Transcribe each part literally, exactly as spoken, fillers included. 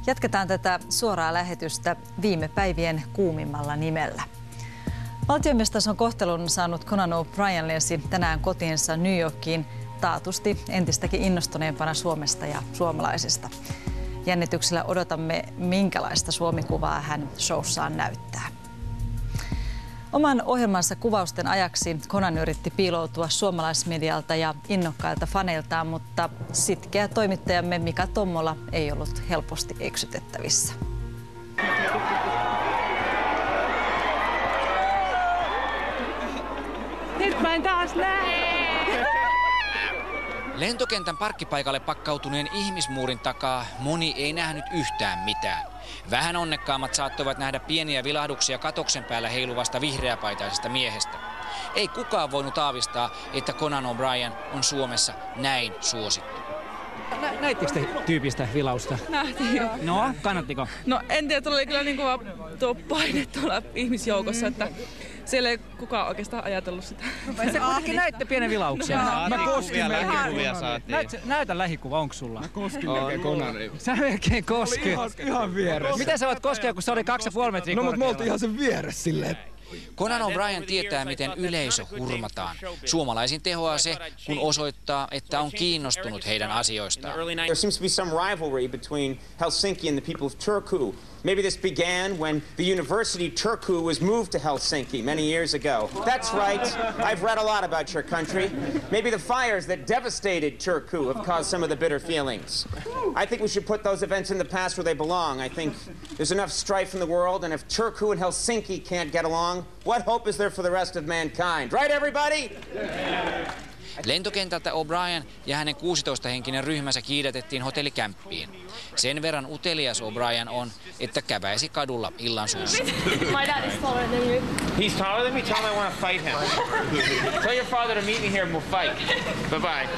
Jatketaan tätä suoraa lähetystä viime päivien kuumimmalla nimellä. Valtiomiestason kohtelun saanut Conan O'Brien lensi tänään kotiinsa New Yorkiin taatusti entistäkin innostuneempana Suomesta ja suomalaisista. Jännityksellä odotamme, minkälaista Suomi-kuvaa hän showssaan näyttää. Oman ohjelmansa kuvausten ajaksi Conan yritti piiloutua suomalaismedialta ja innokkailta faneiltaan, mutta sitkeä toimittajamme Mika Tommola ei ollut helposti eksytettävissä. Nyt mä en taas näe! Lentokentän parkkipaikalle pakkautuneen ihmismuurin takaa moni ei nähnyt yhtään mitään. Vähän onnekkaammat saattoivat nähdä pieniä vilahduksia katoksen päällä heiluvasta vihreäpaitaisesta miehestä. Ei kukaan voinut aavistaa, että Conan O'Brien on Suomessa näin suosittu. Nä, näittekö te tyypistä vilausta? Nähtiin jo. No, kannattiko? No en tiedä, tuolla oli kyllä niin kova tuo paine tuolla ihmisjoukossa, että siellä ei kukaan oikeastaan ajatellut sitä. Se kuitenkin näitte pienen vilauksen. No, mä koskin lähikuvia saatiin. Näyt, näytä lähikuva, onko sulla? Mä koskin melkein Conaniin. Sä melkein koski. Ihan, ihan vieressä. Miten sä voit koskea, kun se oli kaksi ja puoli metriä No, korkealla? mutta me oltiin ihan sen vieressä silleen. Conan O'Brien tietää, miten yleisö hurmataan. Suomalaisin tehoaa se, kun osoittaa, että on kiinnostunut heidän asioistaan. There seems to be some rivalry between Helsinki and the people of Turku. Maybe this began when the University Turku was moved to Helsinki many years ago. That's right. I've read a lot about your country. Maybe the fires that devastated Turku have caused some of the bitter feelings. I think we should put those events in the past where they belong. I think there's enough strife in the world, and if Turku and Helsinki can't get along, what hope is there for the rest of mankind? Right, everybody? Lentokentältä O'Brien ja hänen kuusitoista-henkinen ryhmänsä kiidätettiin hotellikämppiin. Sen verran utelias O'Brien on, että käväisi kadulla illan suussa. My dad is taller than you. He's taller than me? Tell him I want to fight him. Tell your father to meet me here and we'll fight. Bye-bye.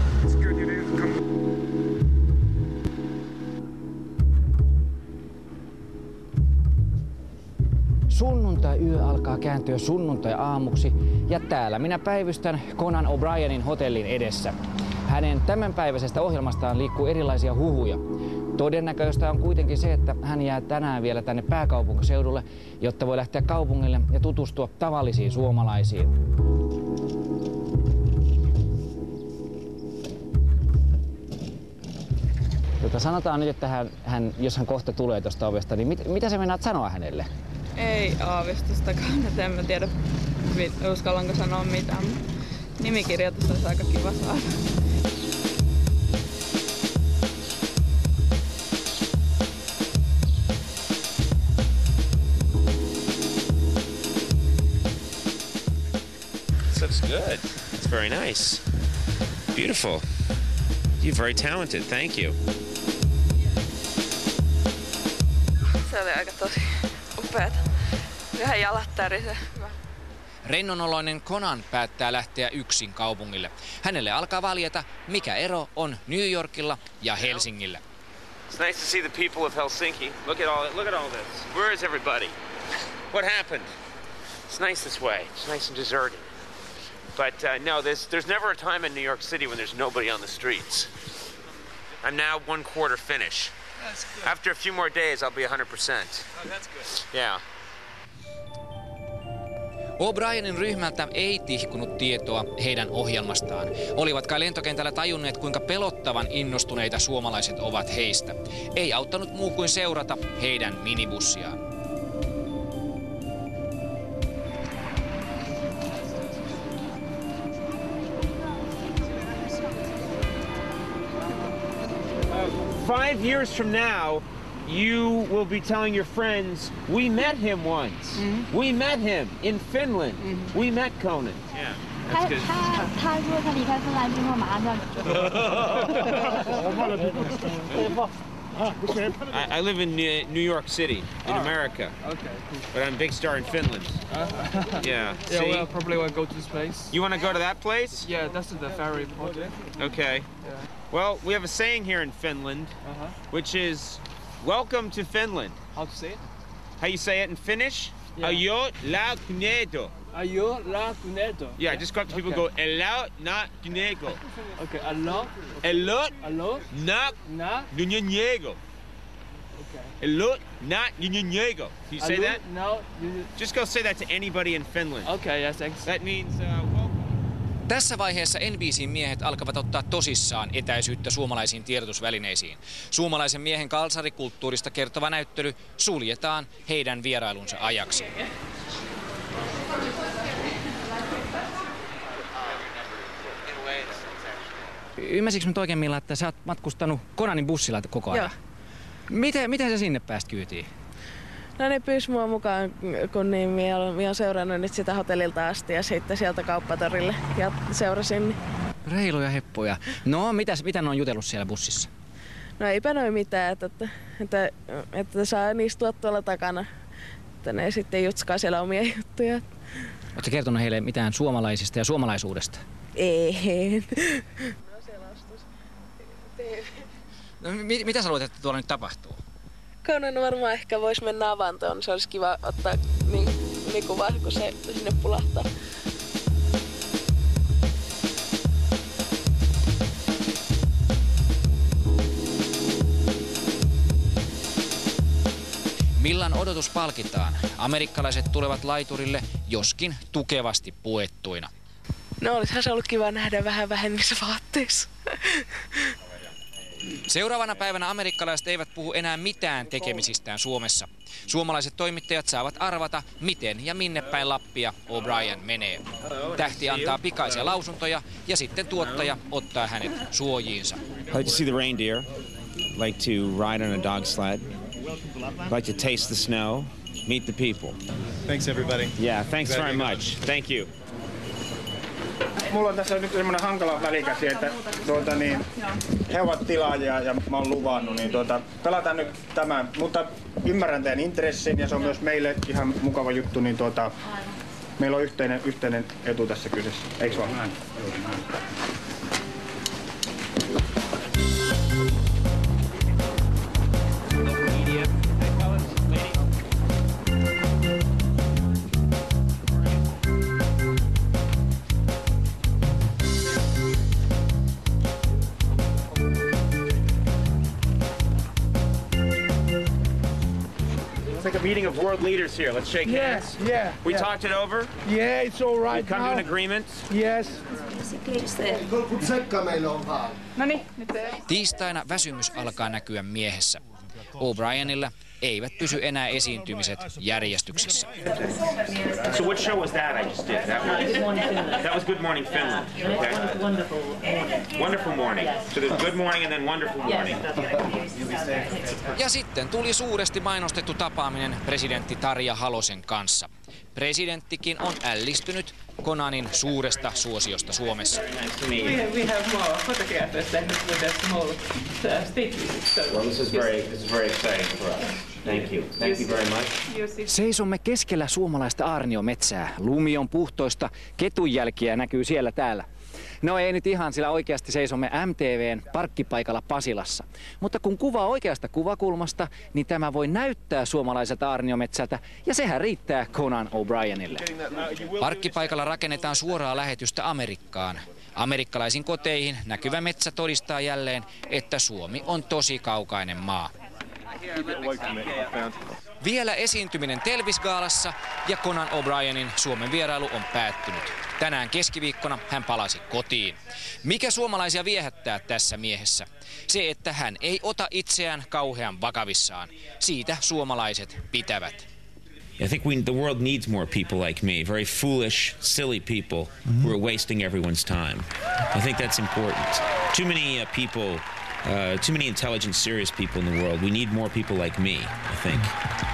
Sunnuntai-yö alkaa kääntyä sunnuntai-aamuksi ja täällä minä päivystän Conan O'Brienin hotellin edessä. Hänen tämänpäiväisestä ohjelmastaan liikkuu erilaisia huhuja. Todennäköistä on kuitenkin se, että hän jää tänään vielä tänne pääkaupunkiseudulle, jotta voi lähteä kaupungille ja tutustua tavallisiin suomalaisiin. Tota, sanotaan nyt, että hän, hän, jos hän kohta tulee tuosta ovesta, niin mit, mitä sä meinaat sanoa hänelle? Ei aavistustakaan, että en mä tiedä, uskallanko sanoa mitään. Nimikirjoitus olisi aika kiva saada. This looks good. It's very nice. Beautiful. You're very talented. Thank you. Se oli aika tosi upeata. Yhden jalat tärise. Rennonoloinen Conan päättää lähteä yksin kaupungille. Hänelle alkaa valjeta, mikä ero on New Yorkilla ja Helsingillä. It's nice to see the people of Helsinki. Look at all look at all this. Where is everybody? What happened? It's nice this way. It's nice and deserted. But uh, no, there's there's never a time in New York City when there's nobody on the streets. I'm now one quarter finish. That's good. After a few more days, I'll be one hundred percent. Oh, that's good. Yeah. O'Brienin ryhmältä ei tihkunut tietoa heidän ohjelmastaan. Olivat kai lentokentällä tajunneet, kuinka pelottavan innostuneita suomalaiset ovat heistä. Ei auttanut muu kuin seurata heidän minibussiaan. Five years from now, you will be telling your friends, we met him once. Mm-hmm. We met him in Finland. Mm-hmm. We met Conan. Yeah. That's good. I, I live in uh, New York City, in oh. America. Okay, cool. But I'm a big star in Finland. Uh, yeah. Yeah, See? well, probably won't go to this place. You want to go to that place? Yeah, that's the ferry project. Okay. Yeah. Well, we have a saying here in Finland, Uh-huh. which is, welcome to Finland. How to say it? How you say it in Finnish? Yeah. Ajo la kuneto. Ajo la kuneto. Yeah, just go up to people Okay. and go, elo na kunego. Okay, allo. Elo Allo. na Na. kunego. Look, not Nyego. Can you say that? No. Just go say that to anybody in Finland. Okay, yes, thanks. That means, uh, well... Tässä vaiheessa N B C:n miehet alkavat ottaa tosissaan etäisyyttä suomalaisiin tiedotusvälineisiin. Suomalaisen miehen kalsarikulttuurista kertova näyttely suljetaan heidän vierailunsa ajaksi. Ymmärsikö nyt oikein, Milla, että sä oot matkustanut Conanin bussilla koko ajan? Joo. Miten, miten sä sinne pääst kyytiin? No ne pyysi mua mukaan, kun niin minä olen seurannut nyt sitä hotellilta asti ja sitten sieltä kauppatorille ja seurasin. Reiluja heppoja. No, mitäs, mitä ne on jutellut siellä bussissa? No eipä noin mitään, että, että, että, että saa istua tuolla takana. Että ne sitten jutskaa siellä omia juttuja. Oletko kertonut heille mitään suomalaisista ja suomalaisuudesta? Ei. No, mit, mitä sä luulet, että tuolla nyt tapahtuu? Conan varmaan ehkä voisi mennä avantoon. Se olisi kiva ottaa niin, niin kuvaa, kun se sinne pulahtaa. Millan odotus palkitaan. Amerikkalaiset tulevat laiturille, joskin tukevasti puettuina. No olisihan se ollut kiva nähdä vähän vähemmissä vaatteissa. Seuraavana päivänä amerikkalaiset eivät puhu enää mitään tekemisistään Suomessa. Suomalaiset toimittajat saavat arvata, miten ja minne päin Lappia O'Brien menee. Tähti antaa pikaisia lausuntoja ja sitten tuottaja ottaa hänet suojiinsa. Like to see the reindeer. Like to ride on a dog sled. Like to taste the snow. Meet the people. Thanks everybody. Yeah, thanks very much. Thank you. Mulla on tässä nyt semmoinen hankala välikäsi, että tuota, niin, he ovat tilaajia ja mä oon luvannut, niin tuota, pelataan nyt tämä. Mutta ymmärrän teidän intressin ja se on myös meille ihan mukava juttu, niin tuota, meillä on yhteinen, yhteinen etu tässä kyseessä. Eiks vaan? Näin. It's like a meeting of world leaders here. Let's shake Yes, hands. yeah. We yeah. talked it over. Yeah, it's all right. We come now. to an agreement. Yes. Tiistaina väsymys alkaa näkyä miehessä. O'Brienilla eivät pysy enää esiintymiset järjestyksessä. So what show was that I just did? That was, that was Good Morning Finland. Okay. Wonderful morning. So there's Good Morning and then Wonderful Morning. Ja sitten tuli suuresti mainostettu tapaaminen presidentti Tarja Halosen kanssa. Presidenttikin on ällistynyt Conanin suuresta suosiosta Suomessa. We have more photographers than with the small state visits. Well, this is very, this is very exciting for us. Thank you. Thank you very much. Seisomme keskellä suomalaista aarniometsää. Lumi on puhtoista, ketunjälkiä näkyy siellä täällä. No ei nyt ihan, sillä oikeasti seisomme M T V:n parkkipaikalla Pasilassa. Mutta kun kuvaa oikeasta kuvakulmasta, niin tämä voi näyttää suomalaiselta aarniometsältä, ja sehän riittää Conan O'Brienille. Parkkipaikalla rakennetaan suoraa lähetystä Amerikkaan. Amerikkalaisin koteihin näkyvä metsä todistaa jälleen, että Suomi on tosi kaukainen maa. Vielä esiintyminen Telvisgaalassa ja Conan O'Brienin Suomen vierailu on päättynyt. Tänään keskiviikkona hän palasi kotiin. Mikä suomalaisia viehättää tässä miehessä? Se, että hän ei ota itseään kauhean vakavissaan. Siitä suomalaiset pitävät. I think we, the world needs more people like me, very foolish, silly people mm-hmm. who are wasting everyone's time. I think that's important. Too many uh, people, uh, too many intelligent, serious people in the world. We need more people like me, I think.